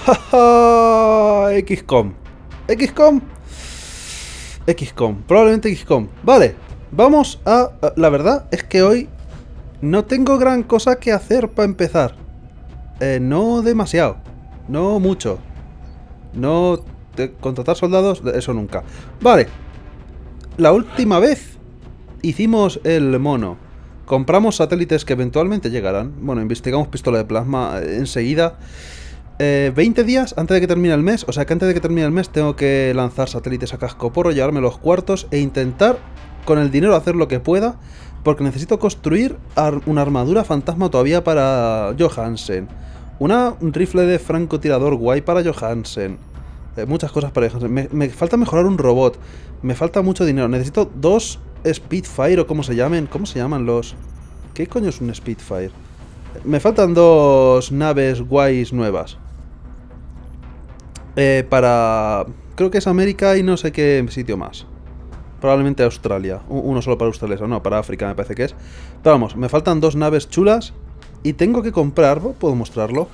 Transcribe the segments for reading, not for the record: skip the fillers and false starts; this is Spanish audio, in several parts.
¡Ja, ja! XCOM. XCOM. XCOM. Probablemente XCOM. Vale. Vamos a... La verdad es que hoy no tengo gran cosa que hacer para empezar. No demasiado. No mucho. No... contratar soldados, eso nunca. Vale. La última vez hicimos el mono. Compramos satélites que eventualmente llegarán. Bueno, investigamos pistola de plasma enseguida. 20 días antes de que termine el mes. O sea que antes de que termine el mes tengo que lanzar satélites a cascoporro, llevarme los cuartos e intentar con el dinero hacer lo que pueda. Porque necesito construir una armadura fantasma todavía para Johansen. Un rifle de francotirador guay para Johansen. Muchas cosas para Johansen. Me falta mejorar un robot. Me falta mucho dinero. Necesito 2 Spitfire o como se llamen. ¿Cómo se llaman los...? ¿Qué coño es un Spitfire? Me faltan 2 naves guays nuevas. Para... creo que es América y no sé qué sitio más. Probablemente Australia. Uno solo para Australia. No, para África me parece que es. Pero vamos, me faltan 2 naves chulas. Y tengo que comprar... ¿puedo mostrarlo?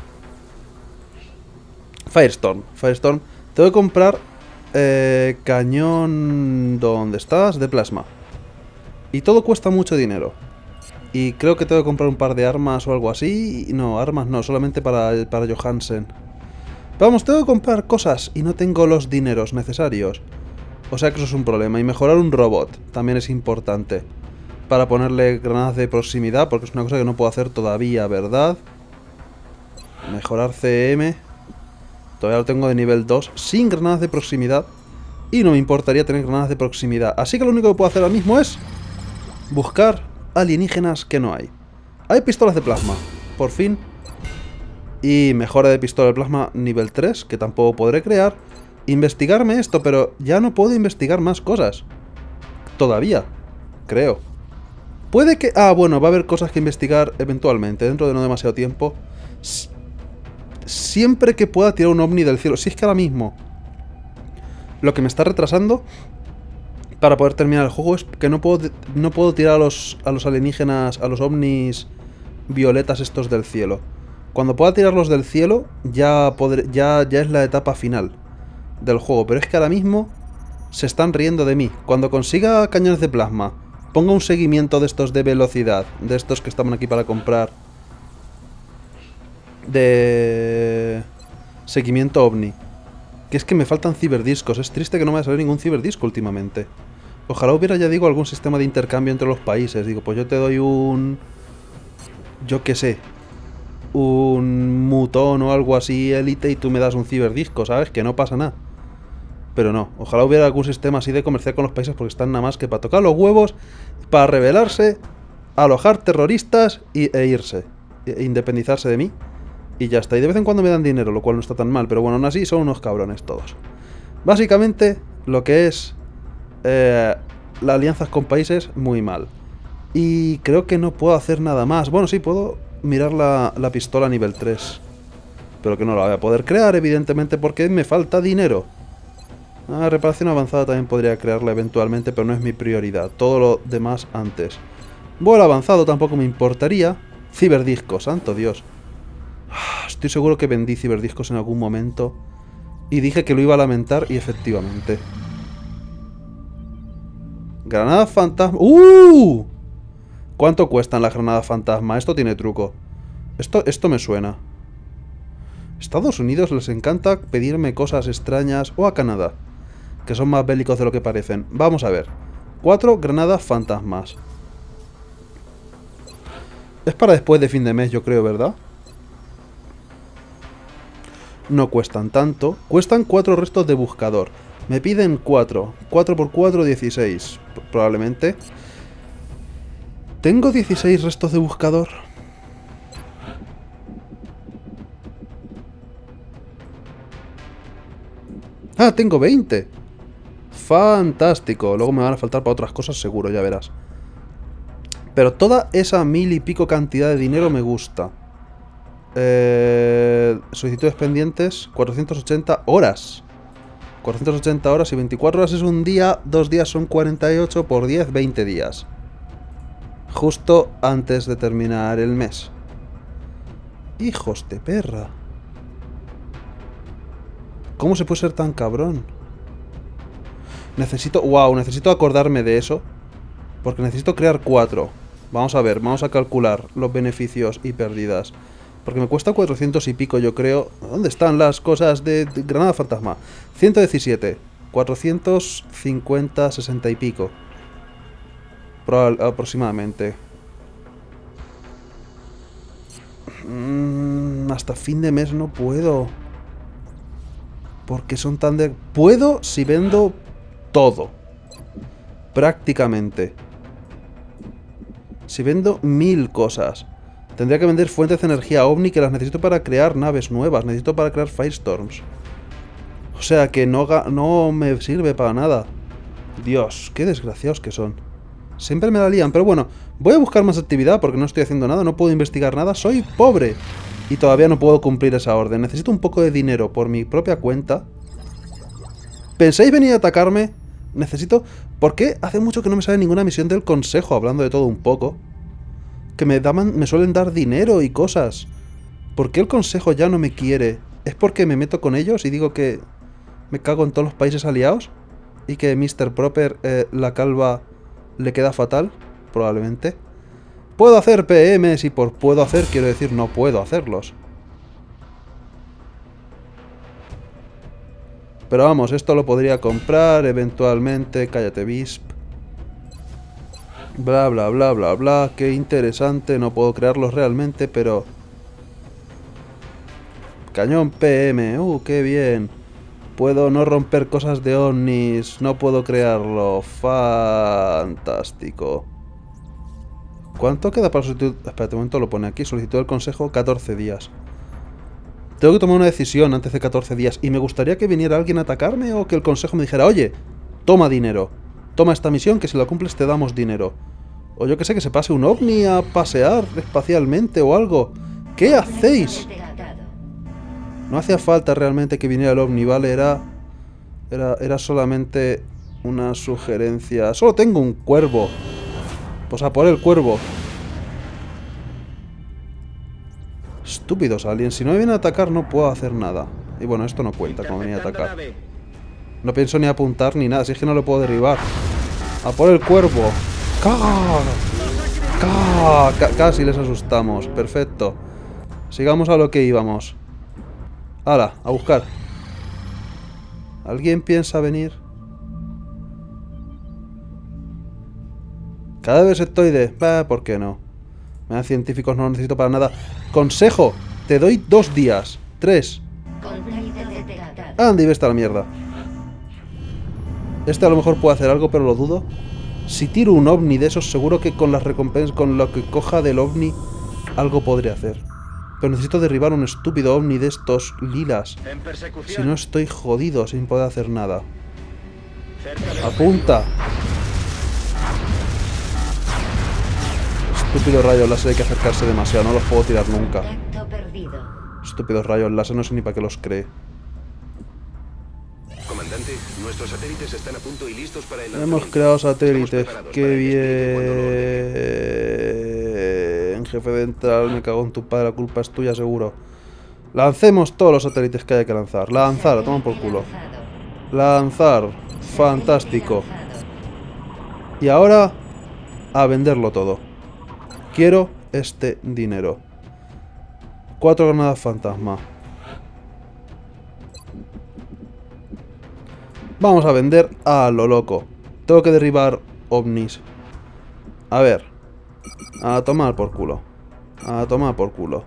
Firestorm. Firestorm. Tengo que comprar... cañón... ¿dónde estás? De plasma. Y todo cuesta mucho dinero. Y creo que tengo que comprar un par de armas o algo así. No, armas no, solamente para Johansen. Pero vamos, tengo que comprar cosas y no tengo los dineros necesarios. O sea que eso es un problema. Y mejorar un robot también es importante. Para ponerle granadas de proximidad, porque es una cosa que no puedo hacer todavía, ¿verdad? Mejorar CM. Todavía lo tengo de nivel 2, sin granadas de proximidad. Y no me importaría tener granadas de proximidad. Así que lo único que puedo hacer ahora mismo es buscar alienígenas que no hay. Hay pistolas de plasma, por fin. Y mejora de pistola de plasma nivel 3, que tampoco podré crear. Investigarme esto, pero ya no puedo investigar más cosas. Todavía, creo. Puede que... ah, bueno, va a haber cosas que investigar eventualmente, dentro de no demasiado tiempo. Siempre que pueda tirar un ovni del cielo. Si es que ahora mismo lo que me está retrasando para poder terminar el juego es que no puedo tirar a los alienígenas, a los ovnis violetas estos del cielo. Cuando pueda tirarlos del cielo ya es la etapa final del juego. Pero es que ahora mismo se están riendo de mí. Cuando consiga cañones de plasma, ponga un seguimiento de estos de velocidad, de estos que estaban aquí para comprar, de seguimiento ovni. Que es que me faltan ciberdiscos. Es triste que no me vaya a salir ningún ciberdisco últimamente. Ojalá hubiera, ya digo, algún sistema de intercambio entre los países. Digo, pues yo te doy un... yo qué sé. Un mutón o algo así élite y tú me das un ciberdisco, ¿sabes? Que no pasa nada. Pero no. Ojalá hubiera algún sistema así de comerciar con los países porque están nada más que para tocar los huevos, para rebelarse, alojar terroristas e irse. Independizarse de mí. Y ya está. Y de vez en cuando me dan dinero, lo cual no está tan mal. Pero bueno, aún así son unos cabrones todos. Básicamente, lo que es... las alianzas con países, muy mal. Y creo que no puedo hacer nada más. Bueno, sí, puedo mirar la pistola nivel 3. Pero que no la voy a poder crear, evidentemente, porque me falta dinero. Reparación avanzada también podría crearla eventualmente, pero no es mi prioridad. Todo lo demás antes. Vuelo avanzado tampoco me importaría. Ciberdisco, santo Dios. Estoy seguro que vendí ciberdiscos en algún momento. Y dije que lo iba a lamentar y efectivamente. Granada fantasma. ¡Uh! ¿Cuánto cuestan las granadas fantasma? Esto tiene truco. Esto me suena. Estados Unidos les encanta pedirme cosas extrañas. O a Canadá, que son más bélicos de lo que parecen. Vamos a ver. 4 granadas fantasmas. Es para después de fin de mes, yo creo, ¿verdad? No cuestan tanto. Cuestan 4 restos de buscador. Me piden 4. 4 por 4, 16. Probablemente. ¿Tengo 16 restos de buscador? Ah, tengo 20. Fantástico. Luego me van a faltar para otras cosas seguro, ya verás. Pero toda esa 1000 y pico cantidad de dinero me gusta. Solicitudes pendientes, 480 horas. 480 horas y 24 horas es un día, 2 días son 48 por 10, 20 días. Justo antes de terminar el mes. Hijos de perra. ¿Cómo se puede ser tan cabrón? Necesito... Wow, necesito acordarme de eso. Porque necesito crear 4. Vamos a ver, vamos a calcular los beneficios y pérdidas. Porque me cuesta 400 y pico, yo creo. ¿Dónde están las cosas de granada fantasma? 117. 450, 60 y pico. Aproximadamente. Hasta fin de mes no puedo. Porque son tan de... Puedo si vendo todo. Prácticamente. Si vendo 1000 cosas. Tendría que vender fuentes de energía OVNI que las necesito para crear naves nuevas. Necesito para crear Firestorms. O sea que no me sirve para nada. Dios, qué desgraciados que son. Siempre me la lían, pero bueno. Voy a buscar más actividad porque no estoy haciendo nada. No puedo investigar nada. Soy pobre. Y todavía no puedo cumplir esa orden. Necesito un poco de dinero por mi propia cuenta. ¿Pensáis venir a atacarme? Necesito... ¿Por qué hace mucho que no me sale ninguna misión del consejo? Hablando de todo un poco. Que me suelen dar dinero y cosas. ¿Por qué el consejo ya no me quiere? ¿Es porque me meto con ellos y digo que me cago en todos los países aliados? ¿Y que Mr. Proper, la calva, le queda fatal? Probablemente. Puedo hacer PMs y por puedo hacer quiero decir no puedo hacerlos. Pero vamos, esto lo podría comprar eventualmente. Cállate, Visp. Bla, bla, bla, bla, bla. Qué interesante. No puedo crearlos realmente, pero... Cañón PM. Qué bien. Puedo no romper cosas de ovnis. No puedo crearlo. Fantástico. ¿Cuánto queda para solicitud? Espérate un momento, lo pone aquí. Solicitud del consejo 14 días. Tengo que tomar una decisión antes de 14 días. Y me gustaría que viniera alguien a atacarme o que el consejo me dijera: oye, toma dinero. Toma esta misión que si la cumples te damos dinero. O yo que sé, que se pase un ovni a pasear espacialmente o algo. ¿Qué hacéis? No hacía falta realmente que viniera el ovni, ¿vale? Era solamente una sugerencia. Solo tengo un cuervo. Pues a por el cuervo. Estúpidos aliens. Si no me vienen a atacar no puedo hacer nada. Y bueno, esto no cuenta como venir a atacar. No pienso ni apuntar ni nada. Si es que no lo puedo derribar. A por el cuervo. Casi les asustamos. Perfecto. Sigamos a lo que íbamos. ¡Hala! A buscar. ¿Alguien piensa venir? Cada vez estoy de... ¿por qué no? Me dan científicos, no lo necesito para nada. ¡Consejo! Te doy 2 días. 3. Anda y vete a la mierda. Este a lo mejor puede hacer algo, pero lo dudo. Si tiro un ovni de esos, seguro que con las recompensas, con lo que coja del ovni, algo podré hacer. Pero necesito derribar un estúpido ovni de estos lilas. Si no estoy jodido sin poder hacer nada. ¡Apunta! Estúpidos rayos láser, hay que acercarse demasiado, no los puedo tirar nunca. Estúpidos rayos láser, no sé ni para qué los cree. Comandante, nuestros satélites están a punto y listos para el lanzamiento. Hemos creado satélites, qué bien. Jefe central, me cago en tu padre, la culpa es tuya seguro. Lancemos todos los satélites que haya que lanzar. Lanzar, a tomar por culo. Lanzar, fantástico. Y ahora, a venderlo todo. Quiero este dinero. 4 granadas fantasma. Vamos a vender a lo loco. Tengo que derribar ovnis. A ver. A tomar por culo. A tomar por culo.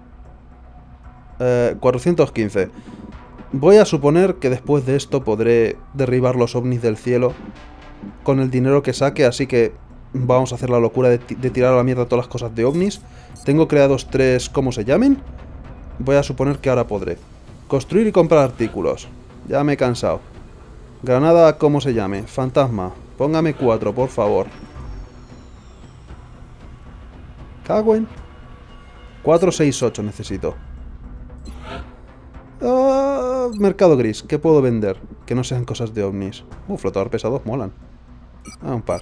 415. Voy a suponer que después de esto podré derribar los ovnis del cielo con el dinero que saque, así que vamos a hacer la locura de tirar a la mierda todas las cosas de ovnis. Tengo creados 3, ¿cómo se llamen? Voy a suponer que ahora podré. Construir y comprar artículos. Ya me he cansado. Granada, ¿cómo se llame? Fantasma. Póngame 4, por favor. Cagüen. 4, 6, 8 necesito. Mercado gris. ¿Qué puedo vender? Que no sean cosas de ovnis. Flotador pesado, molan. Un par.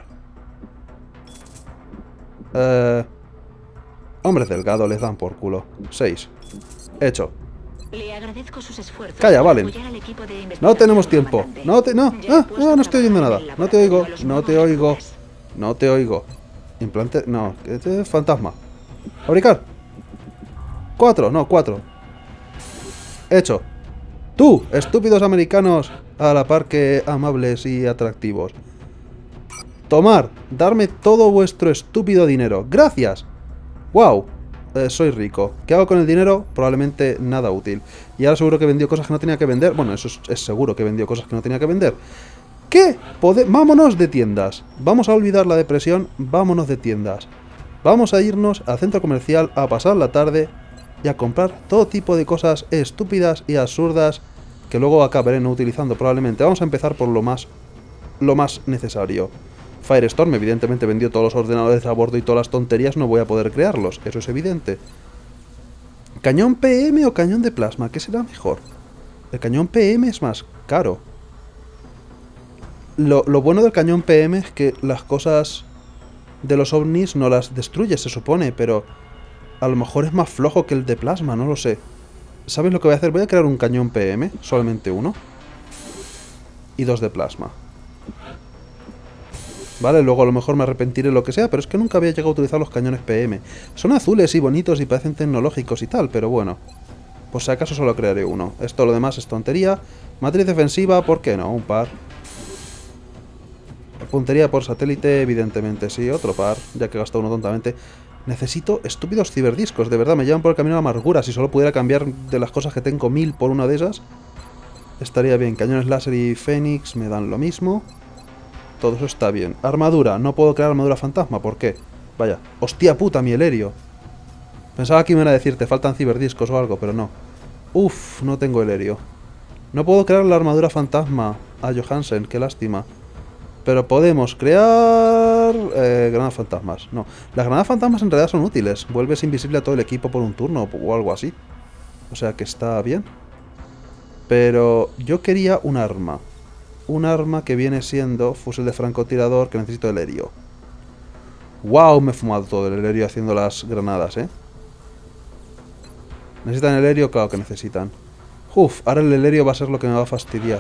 Hombres delgados les dan por culo. 6. Hecho. Le agradezco sus esfuerzos. Calla, para Valen. apoyar al equipo de No investigación, tenemos tiempo. comandante. No, Ya he puesto no estoy oyendo a nada. trabajar en el No te oigo, laboratorio a los no te nuevos oigo. reclutas. No te oigo. Implante... No, este es fantasma. Fabricar. 4, no, 4. Hecho. Tú, estúpidos americanos, a la par que amables y atractivos. Tomar, darme todo vuestro estúpido dinero. Gracias. Wow. Soy rico. ¿Qué hago con el dinero? Probablemente nada útil. Y ahora seguro que vendió cosas que no tenía que vender. Bueno, eso es seguro que vendió cosas que no tenía que vender. ¿Qué? Vámonos de tiendas. Vamos a olvidar la depresión. Vámonos de tiendas. Vamos a irnos al centro comercial a pasar la tarde y a comprar todo tipo de cosas estúpidas y absurdas que luego acabaré no utilizando probablemente. Vamos a empezar por lo más necesario. Firestorm evidentemente vendió todos los ordenadores a bordo y todas las tonterías, no voy a poder crearlos, eso es evidente. ¿Cañón PM o cañón de plasma? ¿Qué será mejor? El cañón PM es más caro. Lo bueno del cañón PM es que las cosas de los ovnis no las destruye, se supone, pero a lo mejor es más flojo que el de plasma, no lo sé. ¿Sabes lo que voy a hacer? Voy a crear un cañón PM, solamente uno. Y 2 de plasma. Vale, luego a lo mejor me arrepentiré lo que sea, pero es que nunca había llegado a utilizar los cañones PM. Son azules y bonitos y parecen tecnológicos y tal, pero bueno. Por si acaso solo crearé uno. Esto lo demás es tontería. Matriz defensiva, ¿por qué no? Un par. Puntería por satélite, evidentemente sí, otro par, ya que he gastado uno tontamente. Necesito estúpidos ciberdiscos, de verdad, me llevan por el camino a la amargura. Si solo pudiera cambiar de las cosas que tengo 1000 por una de esas, estaría bien. Cañones láser y Fénix me dan lo mismo. Todo eso está bien. Armadura. No puedo crear armadura fantasma. ¿Por qué? Vaya. ¡Hostia puta, mi Helerio! Pensaba que me iba a decir, te faltan ciberdiscos o algo, pero no. Uf, no tengo Helerio. No puedo crear la armadura fantasma a Johansen, qué lástima. Pero podemos crear... granadas fantasmas. No. Las granadas fantasmas en realidad son útiles. Vuelves invisible a todo el equipo por un turno o algo así. O sea que está bien. Pero yo quería un arma. Un arma que viene siendo fusil de francotirador que necesito Helerio. ¡Wow! Me he fumado todo el Helerio haciendo las granadas, ¿eh? ¿Necesitan Helerio? Claro que necesitan. Uf, ahora el Helerio va a ser lo que me va a fastidiar.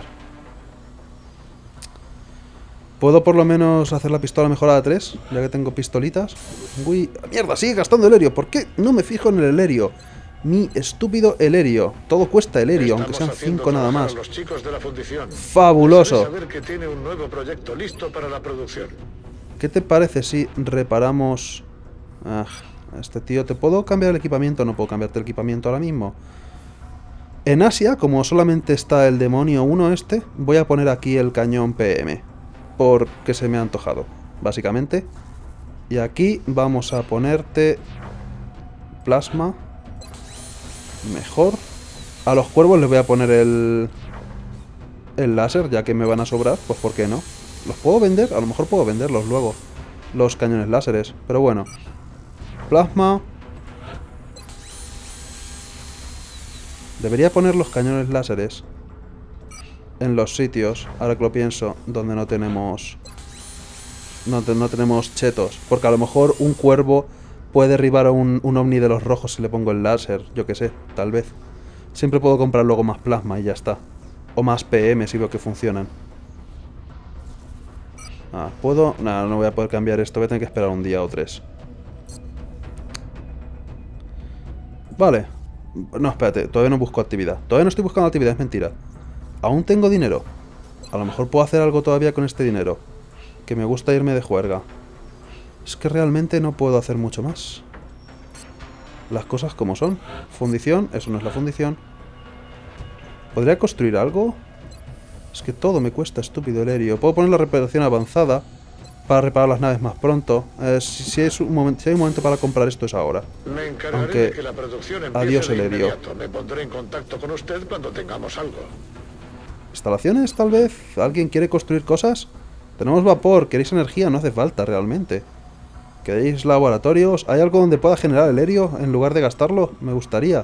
¿Puedo por lo menos hacer la pistola mejorada 3? Ya que tengo pistolitas. Uy, ¡mierda! Sigue gastando Helerio. ¿Por qué no me fijo en el Helerio? Mi estúpido Helerio. Todo cuesta Helerio, aunque sean 5 nada más. Los chicos de la fundición. ¡Fabuloso! Saber que tiene un nuevo proyecto listo para la producción. ¿Qué te parece si reparamos... Ah, este tío... ¿Te puedo cambiar el equipamiento? No puedo cambiarte el equipamiento ahora mismo. En Asia, como solamente está el demonio 1 este, voy a poner aquí el cañón PM. Porque se me ha antojado, básicamente. Y aquí vamos a ponerte... plasma. Mejor. A los cuervos les voy a poner el láser, ya que me van a sobrar, pues ¿por qué no? ¿Los puedo vender? A lo mejor puedo venderlos luego. Los cañones láseres, pero bueno. Plasma. Debería poner los cañones láseres en los sitios, ahora que lo pienso, donde no tenemos... No tenemos chetos. Porque a lo mejor un cuervo puede derribar a un ovni de los rojos si le pongo el láser. Yo qué sé, tal vez. Siempre puedo comprar luego más plasma y ya está. O más PM si veo que funcionan. Ah, ¿puedo? No, no voy a poder cambiar esto. Voy a tener que esperar un día o 3. Vale. No, espérate. Todavía no busco actividad. Todavía no estoy buscando actividad, es mentira. Aún tengo dinero. A lo mejor puedo hacer algo todavía con este dinero. Que me gusta irme de juerga. Es que realmente no puedo hacer mucho más. Las cosas como son. Fundición, eso no es la fundición. ¿Podría construir algo? Es que todo me cuesta, estúpido Helerio. Puedo poner la reparación avanzada para reparar las naves más pronto. Si hay un momento para comprar esto es ahora. Me encargaré Aunque... de que la producción empiece Adiós, de Helerio. inmediato. Me pondré en contacto con usted cuando tengamos algo. ¿Instalaciones, tal vez? ¿Alguien quiere construir cosas? Tenemos vapor, queréis energía, no hace falta realmente. ¿Queréis laboratorios? ¿Hay algo donde pueda generar Helerio en lugar de gastarlo? Me gustaría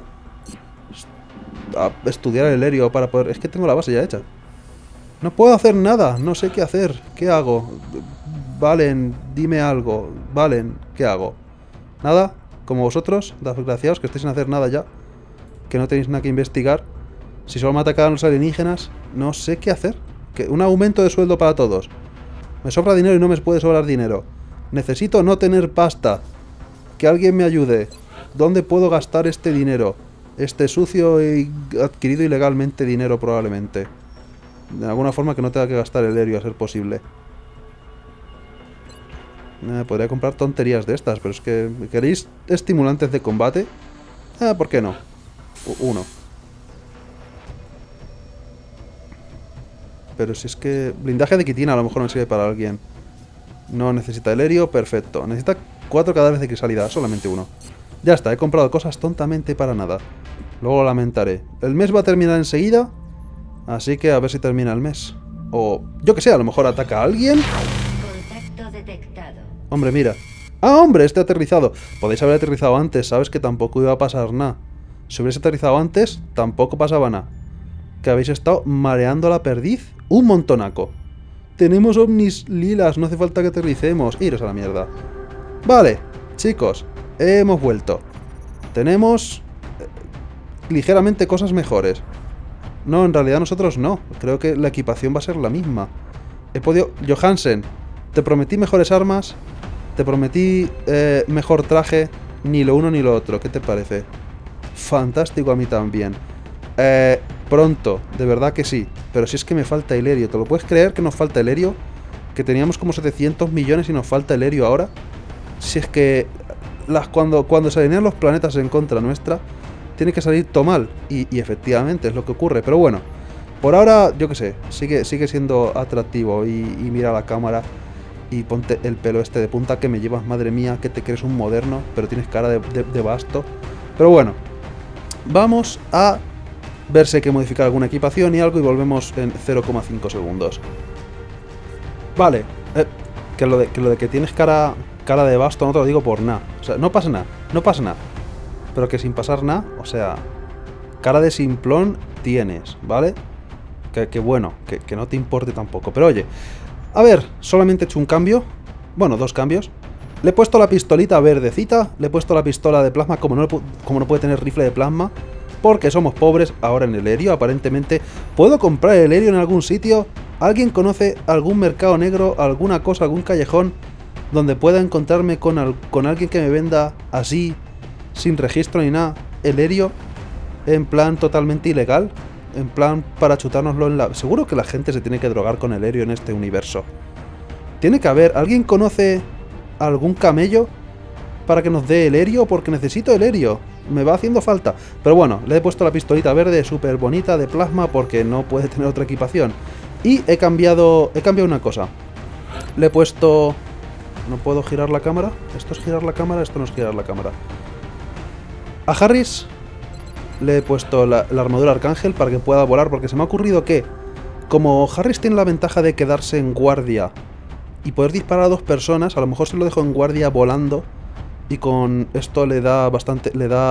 estudiar el Helerio para poder... Es que tengo la base ya hecha. No puedo hacer nada, no sé qué hacer. ¿Qué hago? Valen, dime algo. Valen, ¿qué hago? ¿Nada? ¿Como vosotros? Desgraciados que estáis sin hacer nada ya. que no tenéis nada que investigar. Si solo me atacan los alienígenas, no sé qué hacer. Un aumento de sueldo para todos. Me sobra dinero y no me puede sobrar dinero. Necesito no tener pasta. Que alguien me ayude. ¿Dónde puedo gastar este dinero? Este sucio y adquirido ilegalmente dinero probablemente. De alguna forma que no tenga que gastar el helio a ser posible. Podría comprar tonterías de estas, pero es que... ¿Queréis estimulantes de combate? ¿Por qué no? Uno. Pero si es que... Blindaje de quitina a lo mejor me sirve para alguien. No necesita el helio, perfecto. Necesita 4 cadáveres de crisalidad, solamente uno. Ya está, he comprado cosas tontamente para nada. Luego lo lamentaré. El mes va a terminar enseguida, así que a ver si termina el mes. O, yo que sé, a lo mejor ataca a alguien. Contacto detectado. Hombre, mira. ¡Ah, hombre! Este ha aterrizado. Podéis haber aterrizado antes, sabes que tampoco iba a pasar nada. Si hubiese aterrizado antes, tampoco pasaba nada. Que habéis estado mareando a la perdiz un montonaco. Tenemos ovnis lilas, no hace falta que aterricemos. Iros a la mierda. Vale, chicos, hemos vuelto. Tenemos ligeramente cosas mejores. No, en realidad nosotros no. Creo que la equipación va a ser la misma. He podido... Johansen, te prometí mejores armas. Te prometí mejor traje. Ni lo uno ni lo otro. ¿Qué te parece? Fantástico, a mí también. Pronto, de verdad que sí. Pero si es que me falta el helio. ¿Te lo puedes creer que nos falta el helio? Que teníamos como 700 millones y nos falta el helio ahora. Si es que cuando se alinean los planetas en contra nuestra, tiene que salir todo mal. Y efectivamente es lo que ocurre. Pero bueno, por ahora, yo qué sé, sigue siendo atractivo. Y mira la cámara y ponte el pelo este de punta que me llevas, madre mía, que te crees un moderno, pero tienes cara de basto. Pero bueno, vamos a ver si hay que modificar alguna equipación y algo y volvemos en 0,5 segundos. Vale, que lo de que tienes cara de basto no te lo digo por nada. O sea, no pasa nada, no pasa nada. Pero que sin pasar nada, o sea, cara de simplón tienes, ¿vale? Que bueno, que no te importe tampoco. Pero oye, a ver, solamente he hecho un cambio. Bueno, 2 cambios. Le he puesto la pistolita verdecita, le he puesto la pistola de plasma, como no puede tener rifle de plasma, porque somos pobres ahora en el helio, aparentemente. ¿Puedo comprar el helio en algún sitio? ¿Alguien conoce algún mercado negro, alguna cosa, algún callejón donde pueda encontrarme con alguien que me venda así, sin registro ni nada, el helio, en plan totalmente ilegal? En plan para chutárnoslo en la... Seguro que la gente se tiene que drogar con el helio en este universo. Tiene que haber... ¿Alguien conoce algún camello para que nos dé el helio? Porque necesito el helio. Me va haciendo falta. Pero bueno, le he puesto la pistolita verde súper bonita de plasma porque no puede tener otra equipación. Y he cambiado una cosa. Le he puesto... ¿No puedo girar la cámara? ¿Esto es girar la cámara? Esto no es girar la cámara. A Harris le he puesto la armadura Arcángel para que pueda volar, porque se me ha ocurrido que, como Harris tiene la ventaja de quedarse en guardia y poder disparar a 2 personas, a lo mejor se lo dejo en guardia volando, y con esto le da bastante...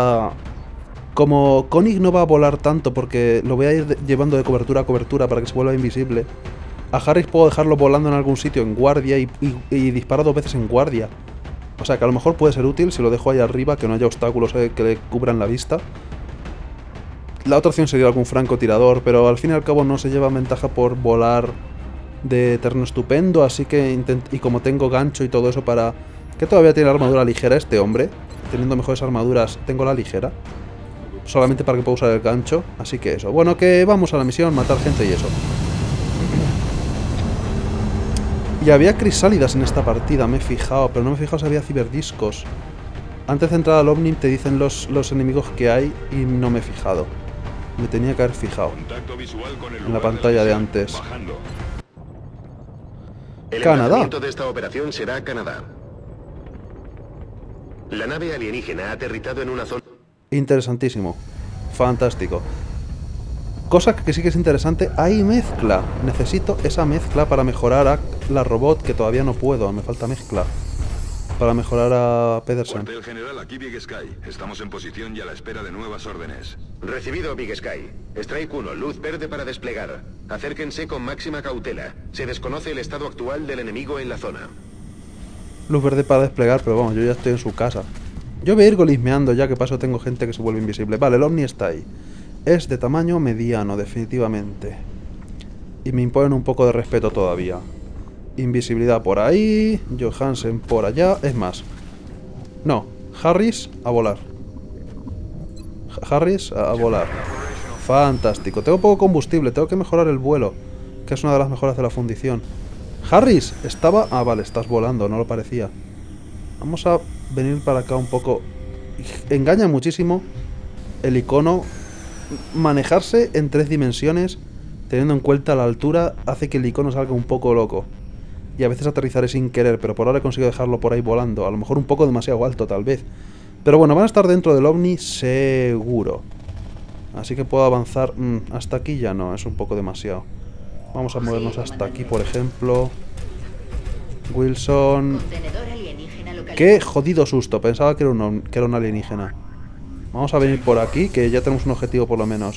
Como Koenig no va a volar tanto porque lo voy a ir llevando de cobertura a cobertura para que se vuelva invisible, a Harris puedo dejarlo volando en algún sitio en guardia y disparo 2 veces en guardia. O sea que a lo mejor puede ser útil si lo dejo ahí arriba, que no haya obstáculos que le cubran la vista. La otra opción sería algún francotirador, pero al fin y al cabo no se lleva ventaja por volar de terreno estupendo, así que y como tengo gancho y todo eso para... Que todavía tiene armadura ligera este hombre, teniendo mejores armaduras, tengo la ligera. Solamente para que pueda usar el gancho, así que eso. Bueno, que vamos a la misión, matar gente y eso. Y había crisálidas en esta partida, me he fijado, pero no me he fijado si había ciberdiscos. Antes de entrar al Omni te dicen los enemigos que hay y no me he fijado. Me tenía que haber fijado en la pantalla de antes. El Canadá. emplazamiento de esta operación será Canadá. La nave alienígena ha aterrizado en una zona... Interesantísimo. Fantástico. Cosa que sí que es interesante, hay mezcla. Necesito esa mezcla para mejorar a la robot, que todavía no puedo, me falta mezcla. Para mejorar a Pedersen. Cuartel general, aquí Big Sky. Estamos en posición y a la espera de nuevas órdenes. Recibido, Big Sky. Strike 1, luz verde para desplegar. Acérquense con máxima cautela. Se desconoce el estado actual del enemigo en la zona. Luz verde para desplegar, pero vamos, yo ya estoy en su casa. Yo voy a ir golismeando ya que paso tengo gente que se vuelve invisible. Vale, el Omni está ahí. Es de tamaño mediano, definitivamente. Y me imponen un poco de respeto todavía. Invisibilidad por ahí. Johansen por allá. Es más. No. Harris a volar. Harris a volar. Fantástico. Tengo poco combustible. Tengo que mejorar el vuelo. Que es una de las mejoras de la fundición. Harris estaba... Ah, vale. Estás volando. No lo parecía. Vamos a venir para acá un poco. Engaña muchísimo el icono. Manejarse en 3 dimensiones, teniendo en cuenta la altura, hace que el icono salga un poco loco. Y a veces aterrizaré sin querer, pero por ahora he conseguido dejarlo por ahí volando. A lo mejor un poco demasiado alto, tal vez. Pero bueno, van a estar dentro del Omni seguro. Así que puedo avanzar. Hasta aquí ya no, es un poco demasiado. Vamos a movernos hasta aquí, por ejemplo. Wilson. Qué jodido susto, pensaba que era un alienígena. Vamos a venir por aquí, que ya tenemos un objetivo por lo menos.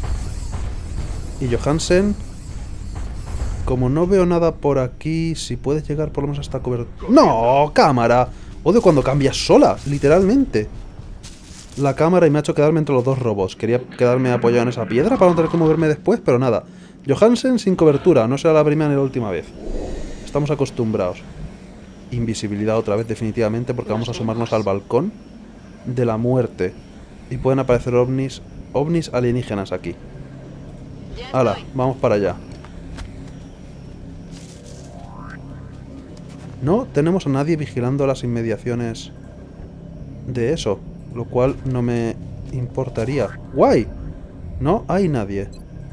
Y Johansen. Como no veo nada por aquí, si puedes llegar por lo menos hasta cobertura... ¡No! ¡Cámara! Odio cuando cambias sola, literalmente. La cámara y me ha hecho quedarme entre los dos robots. Quería quedarme apoyado en esa piedra para no tener que moverme después, pero nada. Johansen sin cobertura, no será la primera ni la última vez. Estamos acostumbrados. Invisibilidad otra vez definitivamente porque vamos a asomarnos al balcón de la muerte. Y pueden aparecer ovnis alienígenas aquí. ¡Hala! Vamos para allá. No tenemos a nadie vigilando las inmediaciones de eso, lo cual no me importaría. ¡Guay! No hay nadie.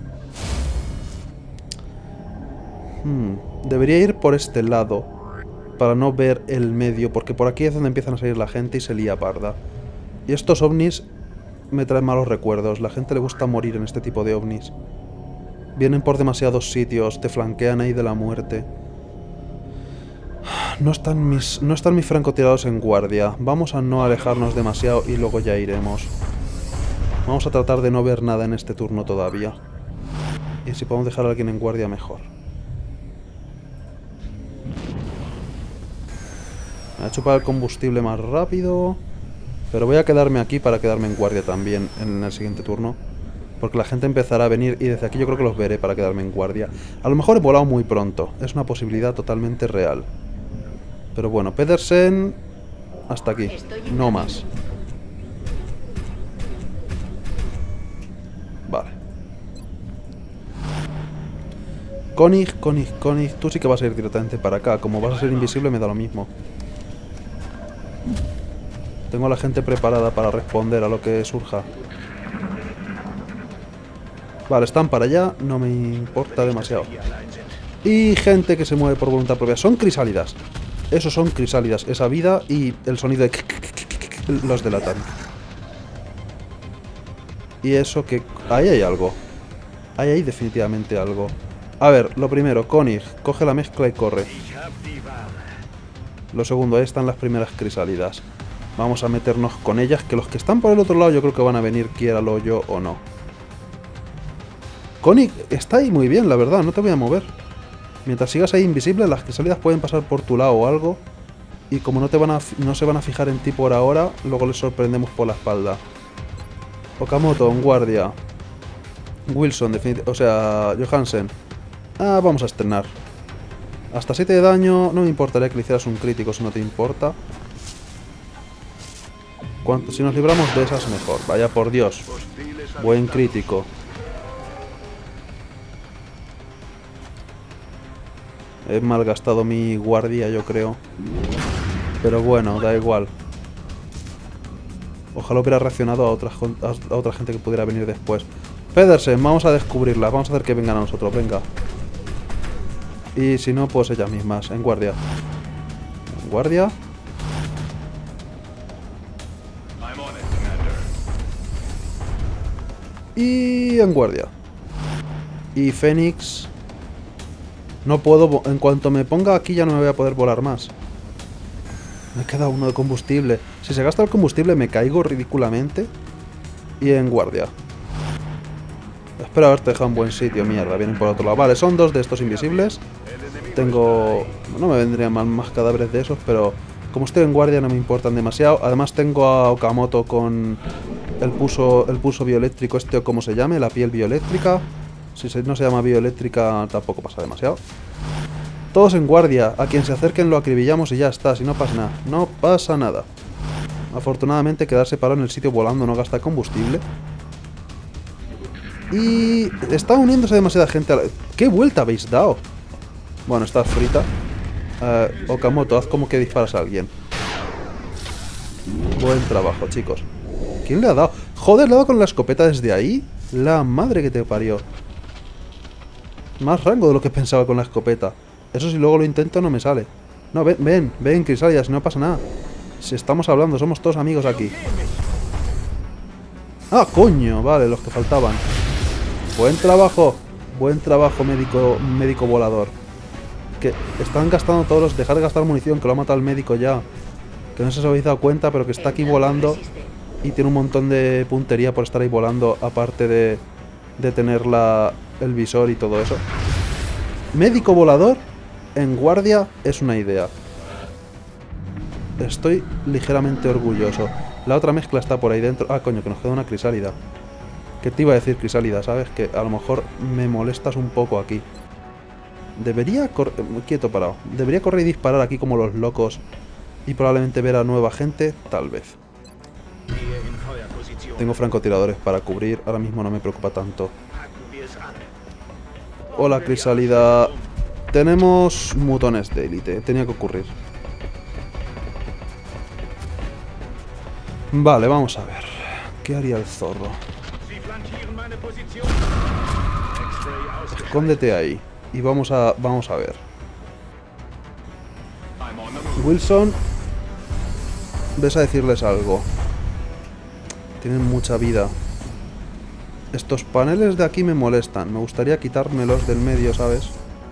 Debería ir por este lado para no ver el medio, porque por aquí es donde empiezan a salir la gente y se lía parda. Y estos ovnis me traen malos recuerdos. La gente le gusta morir en este tipo de ovnis. Vienen por demasiados sitios, te flanquean ahí de la muerte. No están mis francotirados en guardia. Vamos a no alejarnos demasiado y luego ya iremos. Vamos a tratar de no ver nada en este turno todavía. Y si podemos dejar a alguien en guardia, mejor. Me voy a chupar el combustible más rápido. Pero voy a quedarme aquí para quedarme en guardia también en el siguiente turno. Porque la gente empezará a venir y desde aquí yo creo que los veré para quedarme en guardia. A lo mejor he volado muy pronto. Es una posibilidad totalmente real. Pero bueno, Pedersen... Hasta aquí. No más. Vale. Koenig, tú sí que vas a ir directamente para acá. Como vas a ser invisible me da lo mismo. Tengo a la gente preparada para responder a lo que surja. Vale, están para allá, no me importa demasiado. Y gente que se mueve por voluntad propia. Son crisálidas. Esos son crisálidas. Esa vida y el sonido de... los delatan. Y eso que... Ahí hay algo. Ahí hay definitivamente algo. A ver, lo primero, Koenig, coge la mezcla y corre. Lo segundo, ahí están las primeras crisálidas. Vamos a meternos con ellas, que los que están por el otro lado yo creo que van a venir, quiéralo yo o no. Koenig está ahí muy bien, la verdad, no te voy a mover. Mientras sigas ahí invisible, las crisálidas pueden pasar por tu lado o algo. Y como no se van a fijar en ti por ahora, luego les sorprendemos por la espalda. Okamoto, en guardia. Wilson, Johansen. Vamos a estrenar. Hasta 7 de daño, no me importaría que le hicieras un crítico si no te importa. Si nos libramos de esas, mejor. Vaya por Dios. Buen crítico. He malgastado mi guardia, yo creo. Pero bueno, da igual. Ojalá hubiera reaccionado a otra gente que pudiera venir después. Pedersen, vamos a descubrirla. Vamos a hacer que vengan a nosotros, venga. Y si no, pues ellas mismas. En guardia. En guardia. Y en guardia. Y Fénix. No puedo... En cuanto me ponga aquí ya no me voy a poder volar más. Me queda uno de combustible. Si se gasta el combustible me caigo ridículamente. Y en guardia. Espero haberte dejado en buen sitio. Mierda, vienen por otro lado. Vale, son 2 de estos invisibles. Tengo... No me vendrían mal más cadáveres de esos, pero... Como estoy en guardia no me importan demasiado. Además tengo a Okamoto con el pulso bioeléctrico este o como se llame, la piel bioeléctrica. Si no se llama bioeléctrica tampoco pasa demasiado. Todos en guardia. A quien se acerquen lo acribillamos y ya está. Si no pasa nada. No pasa nada. Afortunadamente quedarse parado en el sitio volando no gasta combustible. Y está uniéndose demasiada gente a la... ¿Qué vuelta habéis dado? Bueno, estás frita. Okamoto, haz como que disparas a alguien. Buen trabajo, chicos. ¿Quién le ha dado? Joder, ¿le ha dado con la escopeta desde ahí? La madre que te parió. Más rango de lo que pensaba con la escopeta. Eso si luego lo intento no me sale. No, ven, Crisálida, si no pasa nada. Si estamos hablando, somos todos amigos aquí. ¡Ah, coño! Vale, los que faltaban. Buen trabajo, médico volador. Que están gastando todos los... Dejar de gastar munición, que lo ha matado el médico ya. Que no sé si os habéis dado cuenta, pero que está aquí volando. Y tiene un montón de puntería por estar ahí volando, aparte de tener el visor y todo eso. Médico volador en guardia es una idea. Estoy ligeramente orgulloso. La otra mezcla está por ahí dentro. Ah, coño, que nos queda una crisálida. ¿Qué te iba a decir, crisálida? ¿Sabes? Que a lo mejor me molestas un poco aquí. Debería correr... Quieto, parado. Debería correr y disparar aquí como los locos. Y probablemente ver a nueva gente. Tal vez. Tengo francotiradores para cubrir. Ahora mismo no me preocupa tanto. Hola, crisálida. Tenemos mutones de élite. Tenía que ocurrir. Vale, vamos a ver. ¿Qué haría el zorro? Escóndete ahí. Y vamos a ver. Wilson, ves a decirles algo. Tienen mucha vida. Estos paneles de aquí me molestan. Me gustaría quitármelos del medio, ¿sabes?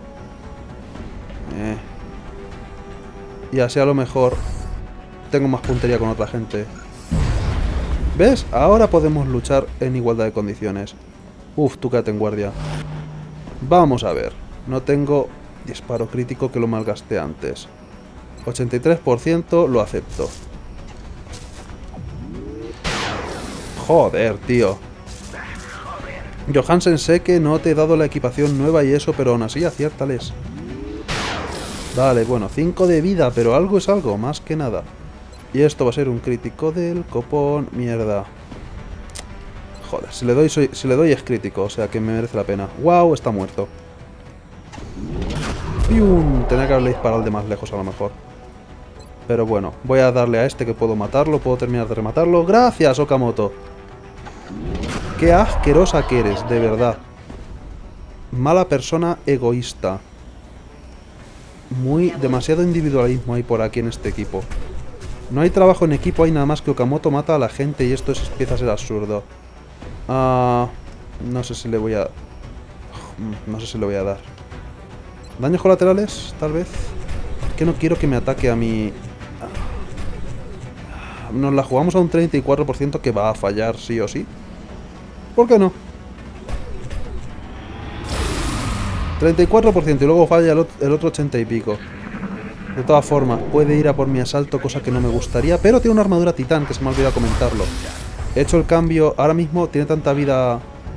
Y así a lo mejor tengo más puntería con otra gente. ¿Ves? Ahora podemos luchar en igualdad de condiciones. Uf, tú quédate en guardia. Vamos a ver. No tengo disparo crítico que lo malgasté antes. 83% lo acepto. Joder, tío. Johansen, sé que no te he dado la equipación nueva y eso, pero aún así aciértales. Vale, bueno, 5 de vida, pero algo es algo, más que nada. Y esto va a ser un crítico del copón. Mierda. Joder, si le doy es crítico, o sea que me merece la pena. ¡Wow! Está muerto. ¡Pium! Tenía que haberle disparado al de más lejos a lo mejor. Pero bueno, voy a darle a este que puedo matarlo. Puedo terminar de rematarlo. ¡Gracias, Okamoto! ¡Qué asquerosa que eres, de verdad! Mala persona egoísta. Demasiado individualismo hay por aquí en este equipo. No hay trabajo en equipo, hay nada más que Okamoto mata a la gente y esto empieza a ser absurdo. No sé si le voy a... No sé si le voy a dar. ¿Daños colaterales? Tal vez. Que no quiero que me ataque a mi... Nos la jugamos a un 34% que va a fallar sí o sí. ¿Por qué no? 34% y luego falla el otro 80 y pico. De todas formas, puede ir a por mi asalto, cosa que no me gustaría. Pero tiene una armadura titán, que se me ha olvidado comentarlo. He hecho el cambio, ahora mismo tiene tanta vida...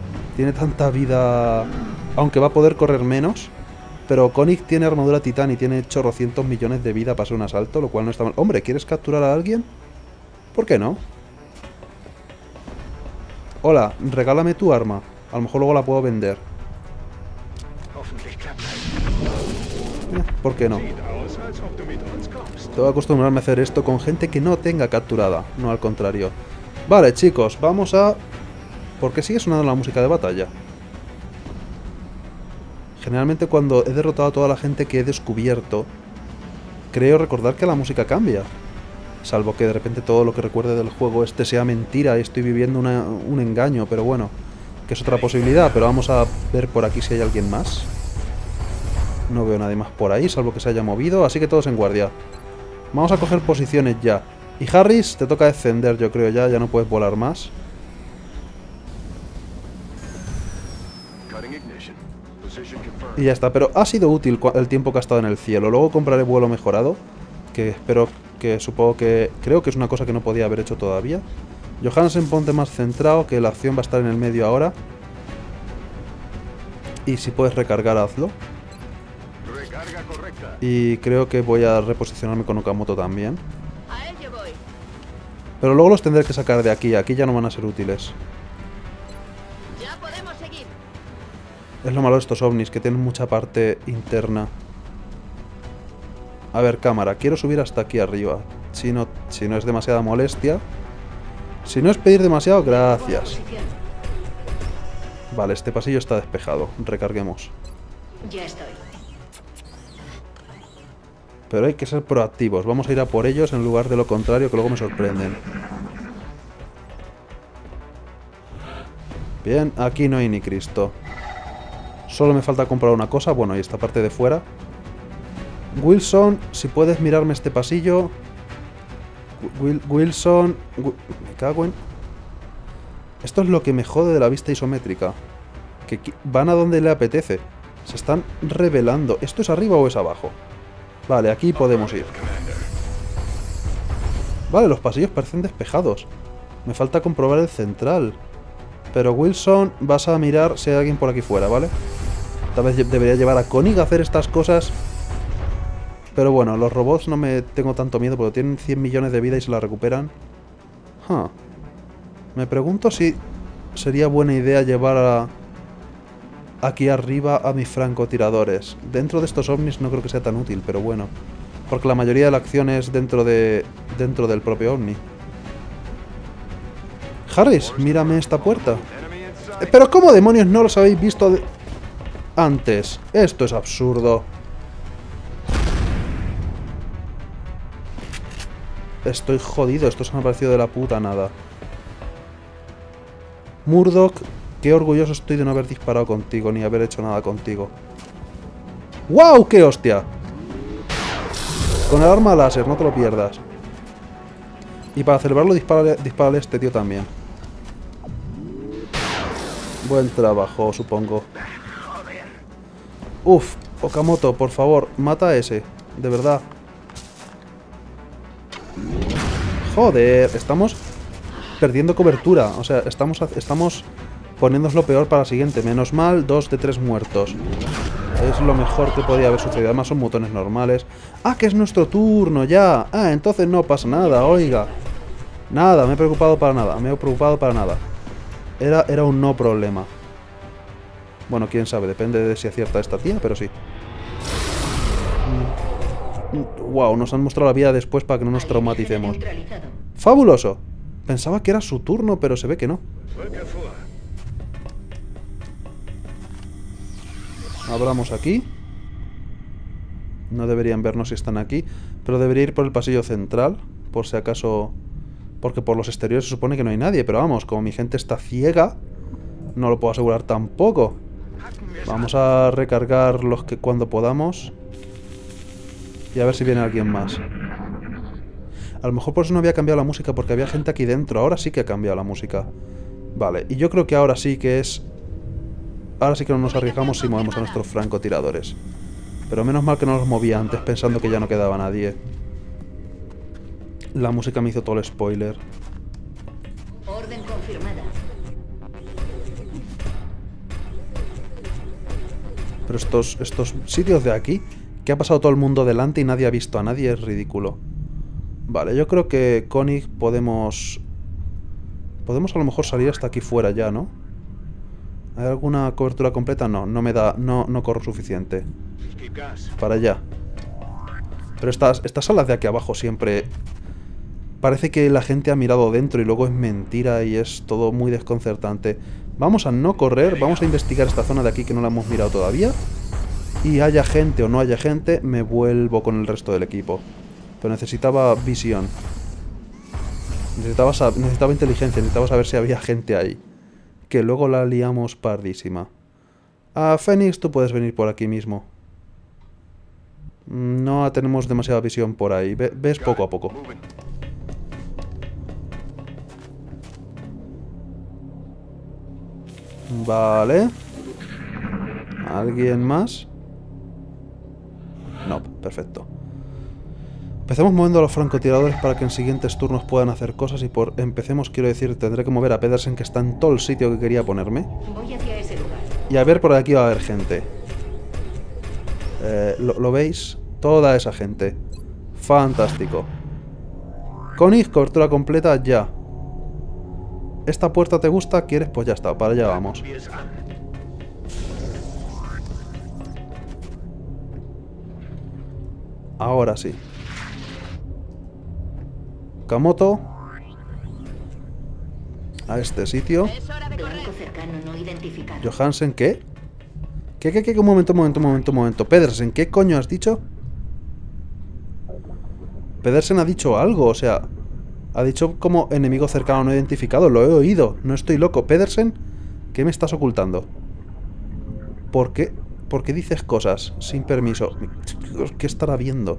Aunque va a poder correr menos. Pero Koenig tiene armadura titán y tiene chorrocientos millones de vida para hacer un asalto, lo cual no está mal. Hombre, ¿quieres capturar a alguien? ¿Por qué no? Hola, regálame tu arma. A lo mejor luego la puedo vender. ¿Por qué no? Tengo que acostumbrarme a hacer esto con gente que no tenga capturada, no al contrario. Vale, chicos, vamos a... ¿Por qué sigue sonando la música de batalla? Generalmente cuando he derrotado a toda la gente que he descubierto, creo recordar que la música cambia. Salvo que de repente todo lo que recuerde del juego este sea mentira y estoy viviendo un engaño, pero bueno, que es otra posibilidad. Pero vamos a ver por aquí si hay alguien más. No veo nadie más por ahí, salvo que se haya movido, así que todos en guardia. Vamos a coger posiciones ya. Y Harris, te toca descender, yo creo ya no puedes volar más. Y ya está, pero ha sido útil el tiempo que ha estado en el cielo. Luego compraré vuelo mejorado. Que espero que... supongo que... creo que es una cosa que no podía haber hecho todavía. Johansen, ponte más centrado, que la acción va a estar en el medio ahora. Y si puedes recargar, hazlo. Recarga correcta. Y creo que voy a reposicionarme con Okamoto también. A ello voy. Pero luego los tendré que sacar de aquí. Aquí ya no van a ser útiles. Ya podemos seguir. Es lo malo de estos ovnis, que tienen mucha parte interna. A ver, cámara, quiero subir hasta aquí arriba. Si no es demasiada molestia. Si no es pedir demasiado, gracias. Vale, este pasillo está despejado. Recarguemos. Ya estoy. Pero hay que ser proactivos. Vamos a ir a por ellos en lugar de lo contrario, que luego me sorprenden. Bien, aquí no hay ni Cristo. Solo me falta comprar una cosa. Bueno, y esta parte de fuera. Wilson, si puedes mirarme este pasillo. Wilson... me cago en... Esto es lo que me jode de la vista isométrica. Que van a donde le apetece. Se están revelando. ¿Esto es arriba o es abajo? Vale, aquí podemos ir. Vale, los pasillos parecen despejados. Me falta comprobar el central. Pero Wilson, vas a mirar si hay alguien por aquí fuera, ¿vale? Tal vez debería llevar a Koenig a hacer estas cosas. Pero bueno, los robots no me tengo tanto miedo porque tienen 100 millones de vida y se la recuperan. Me pregunto si sería buena idea llevar aquí arriba a mis francotiradores. Dentro de estos ovnis no creo que sea tan útil, pero bueno. Porque la mayoría de la acción es dentro del propio ovni. Harris, mírame esta puerta. ¿Pero cómo demonios no los habéis visto antes? Esto es absurdo. Estoy jodido, esto se me ha parecido de la puta nada. Murdoch, qué orgulloso estoy de no haber disparado contigo, ni haber hecho nada contigo. ¡Wow! ¡Qué hostia! Con el arma láser, no te lo pierdas. Y para celebrarlo, dispárale a este tío también. Buen trabajo, supongo. Uf, Okamoto, por favor, mata a ese. De verdad. Joder, estamos perdiendo cobertura. O sea, estamos poniéndonos lo peor para la siguiente. Menos mal, 2 de 3 muertos. Es lo mejor que podía haber sucedido. Además son botones normales. ¡Ah, que es nuestro turno ya! Ah, entonces no pasa nada, oiga. Nada, me he preocupado para nada. Me he preocupado para nada. Era un no problema. Bueno, quién sabe, depende de si acierta esta tía, pero sí. Wow, nos han mostrado la vida después para que no nos traumaticemos. ¡Fabuloso! Pensaba que era su turno, pero se ve que no. Abramos aquí. No deberían vernos si están aquí, pero debería ir por el pasillo central, por si acaso... Porque por los exteriores se supone que no hay nadie, pero vamos, como mi gente está ciega, no lo puedo asegurar tampoco. Vamos a recargar los que cuando podamos. Y a ver si viene alguien más. A lo mejor por eso no había cambiado la música, porque había gente aquí dentro. Ahora sí que ha cambiado la música. Vale, y yo creo que ahora sí que es... Ahora sí que no nos arriesgamos si movemos a nuestros francotiradores. Pero menos mal que no los movía antes, pensando que ya no quedaba nadie. La música me hizo todo el spoiler. Orden confirmada. Pero estos sitios de aquí, que ha pasado todo el mundo delante y nadie ha visto a nadie, es ridículo. Vale, yo creo que Koenig podemos a lo mejor salir hasta aquí fuera ya, ¿no? ¿Hay alguna cobertura completa? No, no me da... No corro suficiente. Para allá. Pero estas salas de aquí abajo siempre... Parece que la gente ha mirado dentro y luego es mentira y es todo muy desconcertante. Vamos a no correr, vamos a investigar esta zona de aquí que no la hemos mirado todavía. Y haya gente o no haya gente, me vuelvo con el resto del equipo. Pero necesitaba visión. Necesitaba inteligencia, necesitaba saber si había gente ahí. Que luego la liamos pardísima. Fénix, tú puedes venir por aquí mismo. No tenemos demasiada visión por ahí. Ves poco a poco. Vale. ¿Alguien más? No, perfecto. Empecemos moviendo a los francotiradores para que en siguientes turnos puedan hacer cosas y por empecemos quiero decir tendré que mover a Pedersen que está en todo el sitio que quería ponerme. Voy hacia ese lugar. Y a ver por aquí va a haber gente. ¿Lo veis? Toda esa gente. Fantástico. Koenig, cobertura completa ya. ¿Esta puerta te gusta? ¿Quieres? Pues ya está, para allá vamos. Ahora sí. Okamoto. A este sitio. Es hora de correr. Blanco cercano no identificado. Johansen, ¿qué? ¿Qué? Un momento. Pedersen, ¿qué coño has dicho? Pedersen ha dicho algo, o sea... Ha dicho como enemigo cercano no identificado. Lo he oído, no estoy loco. Pedersen, ¿qué me estás ocultando? ¿Por qué? ¿Por qué dices cosas sin permiso? ¿Qué estará viendo?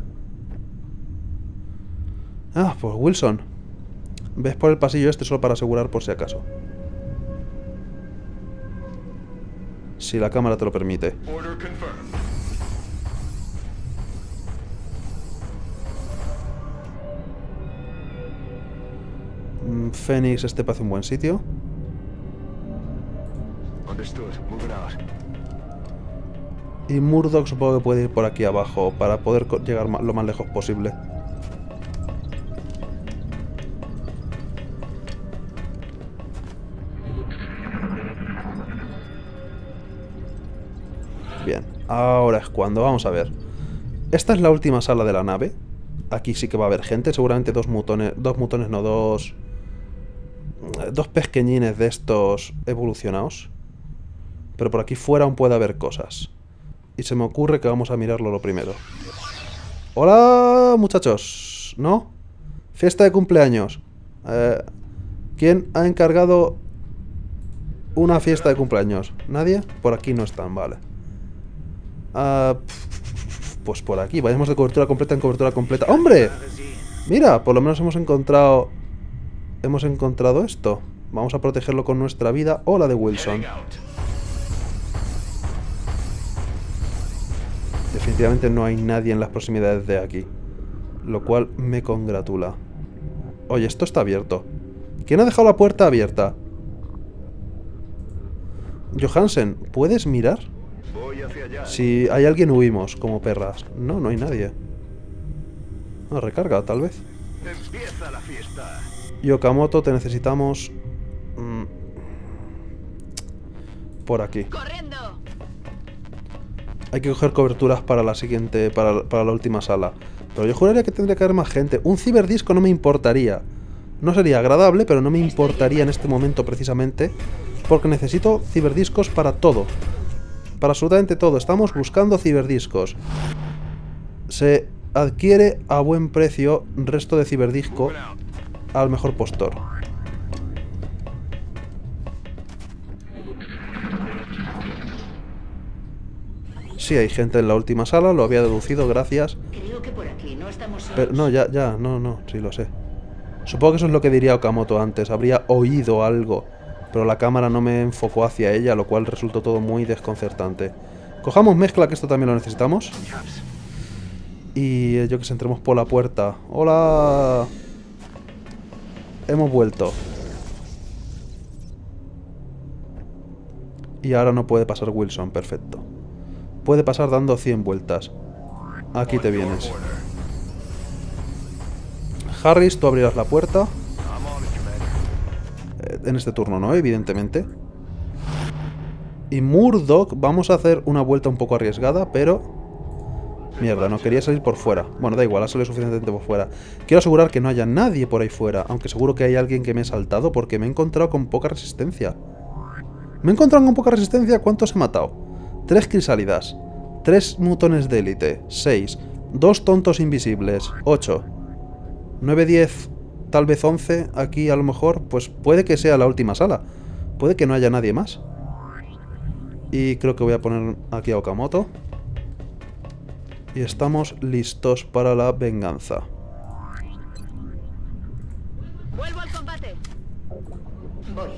Ah, pues Wilson. Ves por el pasillo este solo para asegurar por si acaso. Si la cámara te lo permite. Order confirmed. Phoenix, este parece un buen sitio. Understood. Moving out. Y Murdoch supongo que puede ir por aquí abajo para poder llegar lo más lejos posible. Bien, ahora es cuando. Vamos a ver. Esta es la última sala de la nave. Aquí sí que va a haber gente. Seguramente dos pesqueñines de estos evolucionados. Pero por aquí fuera aún puede haber cosas. Y se me ocurre que vamos a mirarlo lo primero. ¡Hola, muchachos! ¿No? Fiesta de cumpleaños. ¿Quién ha encargado una fiesta de cumpleaños? ¿Nadie? Por aquí no están, vale. Pues por aquí. Vayamos de cobertura completa en cobertura completa. ¡Hombre! Mira, por lo menos hemos encontrado... Hemos encontrado esto. Vamos a protegerlo con nuestra vida o la de Wilson. Definitivamente no hay nadie en las proximidades de aquí. Lo cual me congratula. Oye, esto está abierto. ¿Quién ha dejado la puerta abierta? Johansen, ¿puedes mirar? Voy hacia allá. Si hay alguien huimos, como perras. No, no hay nadie. No, recarga, tal vez. Empieza la fiesta. Y Okamoto, te necesitamos... por aquí. ¡Corriendo! Hay que coger coberturas para la siguiente, para la última sala. Pero yo juraría que tendría que haber más gente. Un ciberdisco no me importaría. No sería agradable, pero no me importaría en este momento precisamente. Porque necesito ciberdiscos para todo. Para absolutamente todo. Estamos buscando ciberdiscos. Se adquiere a buen precio resto de ciberdisco al mejor postor. Sí, hay gente en la última sala, lo había deducido, gracias. Creo que por aquí no estamos solos. Pero no, no, sí lo sé. Supongo que eso es lo que diría Okamoto antes, habría oído algo, pero la cámara no me enfocó hacia ella, lo cual resultó todo muy desconcertante. Cojamos mezcla, que esto también lo necesitamos. Y yo que sé, entremos por la puerta. ¡Hola! Hemos vuelto. Y ahora no puede pasar Wilson, perfecto. Puede pasar dando 100 vueltas. Aquí te vienes. Harris, tú abrirás la puerta. En este turno no, evidentemente. Y Murdoch, vamos a hacer una vuelta un poco arriesgada, pero... Mierda, no quería salir por fuera. Bueno, da igual, ha salido suficientemente por fuera. Quiero asegurar que no haya nadie por ahí fuera, aunque seguro que hay alguien que me he saltado porque me he encontrado con poca resistencia. ¿Me he encontrado con poca resistencia? ¿Cuántos he matado? 3 crisálidas, 3 mutones de élite, 6, 2 tontos invisibles, 8, 9, 10, tal vez 11, aquí a lo mejor, pues puede que sea la última sala, puede que no haya nadie más. Y creo que voy a poner aquí a Okamoto. Y estamos listos para la venganza. ¡Vuelvo al combate! Voy.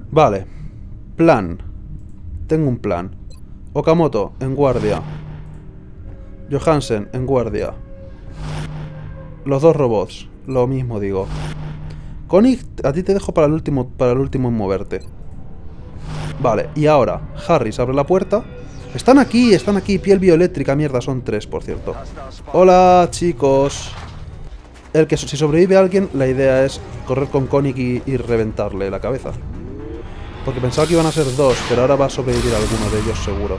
Vale. Plan. Tengo un plan. Okamoto, en guardia. Johansen, en guardia. Los dos robots. Lo mismo digo. Koenig, a ti te dejo para el último en moverte. Vale, y ahora, Harris abre la puerta. Están aquí, piel bioeléctrica, mierda, son 3, por cierto. Hola, chicos. Si sobrevive alguien, la idea es correr con Koenig y reventarle la cabeza. Porque pensaba que iban a ser 2, pero ahora va a sobrevivir alguno de ellos, seguro.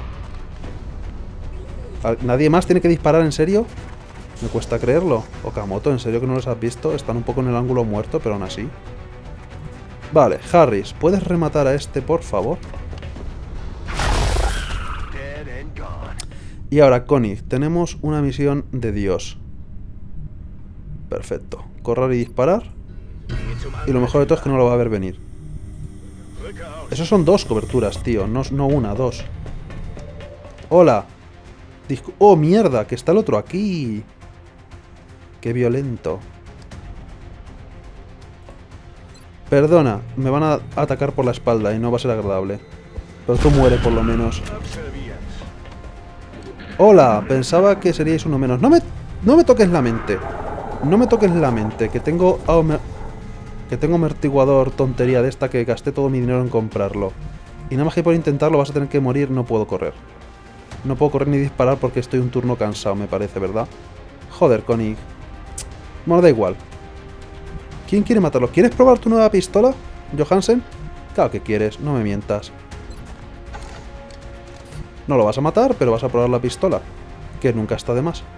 ¿Nadie más tiene que disparar, en serio? Me cuesta creerlo. Okamoto, ¿en serio que no los has visto? Están un poco en el ángulo muerto, pero aún así. Vale, Harris, ¿puedes rematar a este, por favor? Y ahora, Koenig, tenemos una misión de Dios. Perfecto. Correr y disparar. Y lo mejor de todo es que no lo va a ver venir. Esos son 2 coberturas, tío. No una, 2. Hola. Oh, mierda, que está el otro aquí. Qué violento. Perdona, me van a atacar por la espalda y no va a ser agradable. Pero tú muere por lo menos. Hola, pensaba que seríais uno menos. No me toques la mente. No me toques la mente, que tengo amortiguador tontería de esta que gasté todo mi dinero en comprarlo. Y nada más que por intentarlo vas a tener que morir, no puedo correr. No puedo correr ni disparar porque estoy un turno cansado, me parece, ¿verdad? Joder, Koenig. Bueno, da igual. ¿Quién quiere matarlo? ¿Quieres probar tu nueva pistola, Johansen? Claro que quieres, no me mientas. No lo vas a matar, pero vas a probar la pistola, que nunca está de más.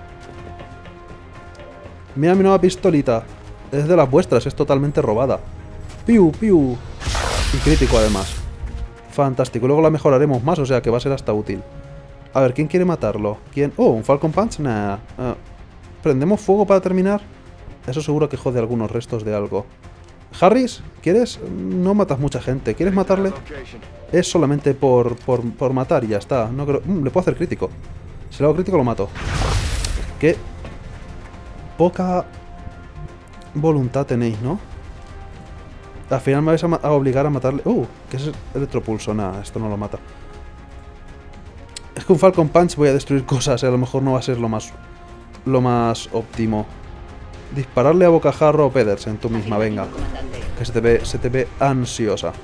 Mira mi nueva pistolita. Es de las vuestras, es totalmente robada. Piu, piu. Y crítico además. Fantástico, luego la mejoraremos más, o sea que va a ser hasta útil. A ver, ¿quién quiere matarlo? ¿Quién? Oh, ¿un Falcon Punch? Nah. ¿Prendemos fuego para terminar? Eso seguro que jode algunos restos de algo. Harris, ¿quieres? No matas mucha gente. ¿Quieres matarle? Es solamente por matar y ya está. No creo... le puedo hacer crítico. Si le hago crítico lo mato. Qué poca voluntad tenéis, ¿no? Al final me vais a obligar a matarle... ¿qué es electropulso? Nada, esto no lo mata. Es que un Falcon Punch voy a destruir cosas y a lo mejor no va a ser lo más óptimo. Dispararle a bocajarro o Pedersen, tú misma, venga. Que se te ve ansiosa.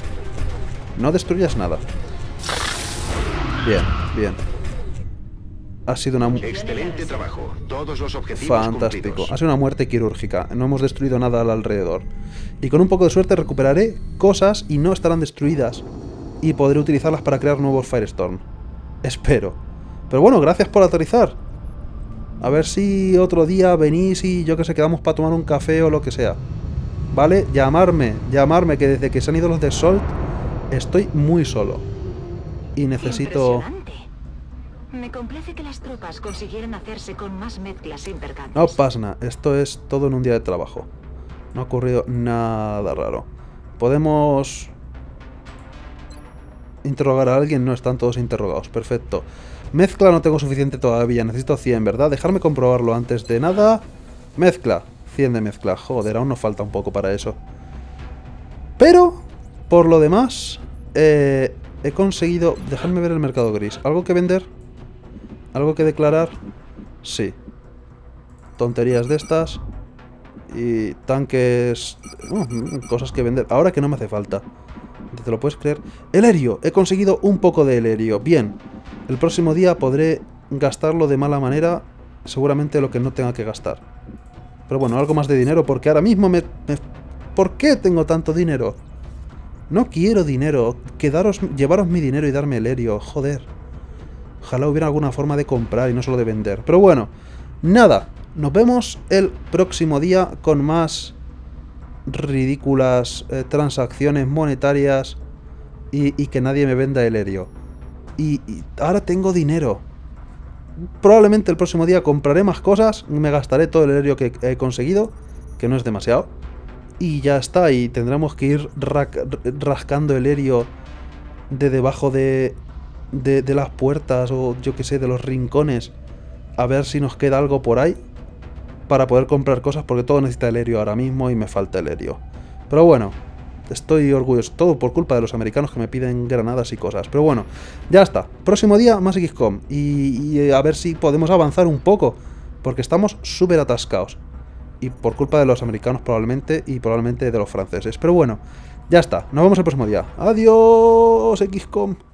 No destruyas nada. Bien, bien. Ha sido una... Excelente trabajo. Todos los objetivos fantástico. cumplidos. Ha sido una muerte quirúrgica. No hemos destruido nada al alrededor. Y con un poco de suerte recuperaré cosas y no estarán destruidas. Y podré utilizarlas para crear nuevos Firestorm. Espero. Pero bueno, gracias por aterrizar. A ver si otro día venís y yo que sé, quedamos para tomar un café o lo que sea. ¿Vale? Llamarme, que desde que se han ido los de Salt estoy muy solo. Y necesito... Impresionante. Me complace que las tropas consiguieran hacerse con más mezclas impercantes. No pasa nada, esto es todo en un día de trabajo. No ha ocurrido nada raro. ¿Podemos interrogar a alguien? No, están todos interrogados, perfecto. Mezcla no tengo suficiente todavía, necesito 100, ¿verdad? Dejarme comprobarlo antes de nada. Mezcla, 100 de mezcla, joder, aún nos falta un poco para eso. Pero, por lo demás, he conseguido... Dejadme ver el mercado gris. ¿Algo que vender? ¿Algo que declarar? Sí. Tonterías de estas. Y tanques... cosas que vender. Ahora que no me hace falta. ¿Te lo puedes creer? Helerio. He conseguido un poco de helerio. Bien. El próximo día podré gastarlo de mala manera. Seguramente lo que no tenga que gastar. Pero bueno, algo más de dinero. Porque ahora mismo ¿Por qué tengo tanto dinero? No quiero dinero. Llevaros mi dinero y darme helerio. Joder. Ojalá hubiera alguna forma de comprar y no solo de vender. Pero bueno, nada. Nos vemos el próximo día con más ridículas transacciones monetarias y que nadie me venda helerio. Y ahora tengo dinero. Probablemente el próximo día compraré más cosas. Me gastaré todo el helerio que he conseguido, que no es demasiado. Y ya está. Y tendremos que ir rascando helerio de debajo de las puertas o yo que sé, de los rincones, a ver si nos queda algo por ahí para poder comprar cosas, porque todo necesita helerio ahora mismo y me falta helerio. Pero bueno, Estoy orgulloso. Todo por culpa de los americanos que me piden granadas y cosas. Pero bueno, ya está. Próximo día, más XCOM. Y a ver si podemos avanzar un poco. Porque estamos súper atascados. Y por culpa de los americanos probablemente. Y probablemente de los franceses. Pero bueno, ya está. Nos vemos el próximo día. Adiós, XCOM.